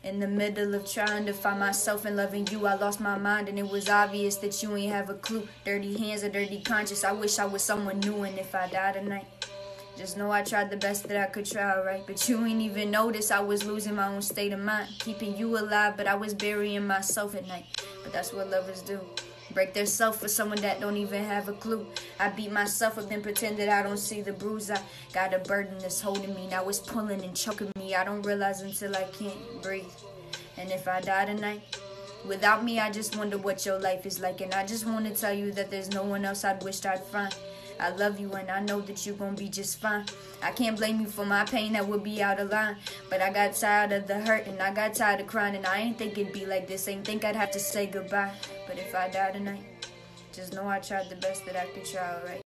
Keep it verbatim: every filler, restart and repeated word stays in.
In the middle of trying to find myself and loving you, I lost my mind and it was obvious that you ain't have a clue. Dirty hands, a dirty conscience, I wish I was someone new. And if I die tonight, just know I tried the best that I could try, right? But you ain't even notice I was losing my own state of mind. Keeping you alive, but I was burying myself at night. But that's what lovers do. Break their self for someone that don't even have a clue. I beat myself up and pretend that I don't see the bruise. I got a burden that's holding me. Now it's pulling and choking me. I don't realize until I can't breathe. And if I die tonight, without me, I just wonder what your life is like. And I just want to tell you that there's no one else I'd wish I'd find. I love you and I know that you're gonna be just fine. I can't blame you for my pain, that would be out of line. But I got tired of the hurt and I got tired of crying. And I ain't think it'd be like this, ain't think I'd have to say goodbye. But if I die tonight, just know I tried the best that I could try, alright?